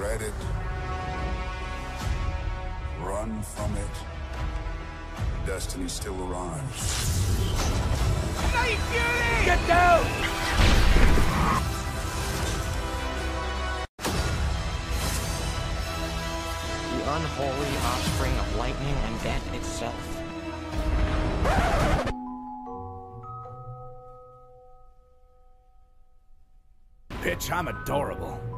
dread it, run from it, destiny still arrives. Night Fury! Get down! The unholy offspring of lightning and death itself. Bitch, I'm adorable.